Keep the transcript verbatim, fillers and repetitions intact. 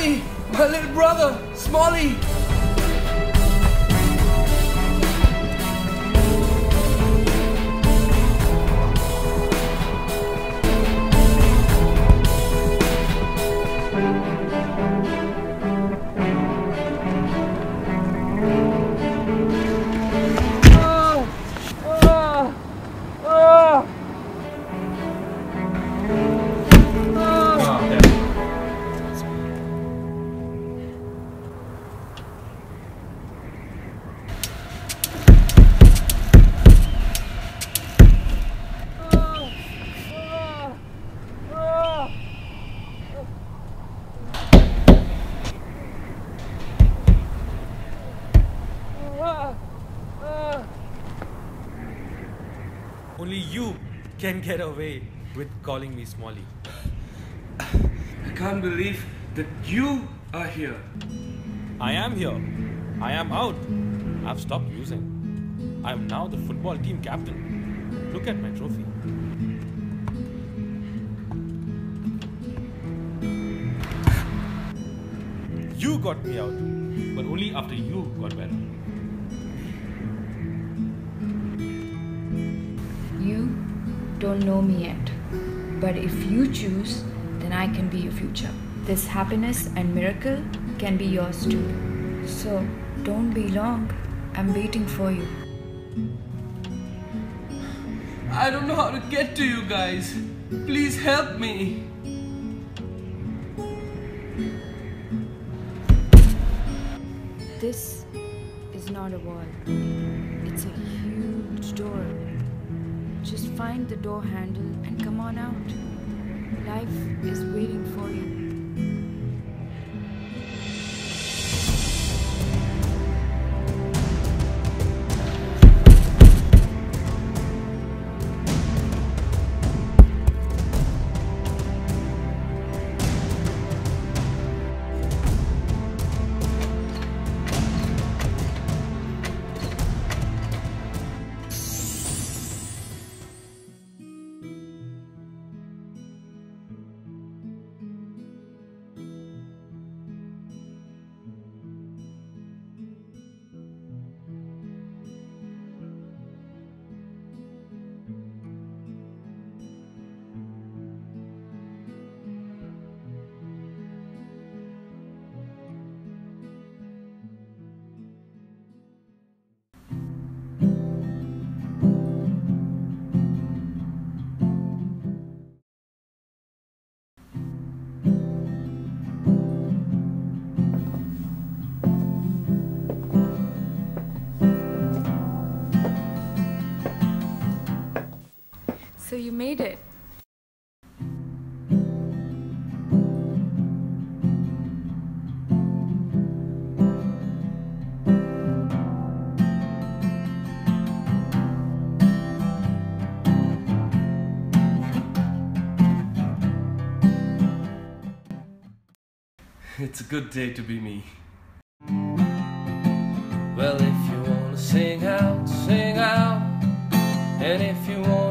Smalley! My little brother! Smalley! Only you can get away with calling me Smalley. I can't believe that you are here. I am here. I am out. I've stopped using. I'm now the football team captain. Look at my trophy. You got me out, but only after you got better. You don't know me yet, but if you choose, then I can be your future. This happiness and miracle can be yours too. So don't be long. I'm waiting for you. I don't know how to get to you guys. Please help me. This is not a wall. It's a huge door. Just find the door handle and come on out. Life is waiting for you. So you made it. It's a good day to be me. Well, if you wanna sing out, sing out. And if you want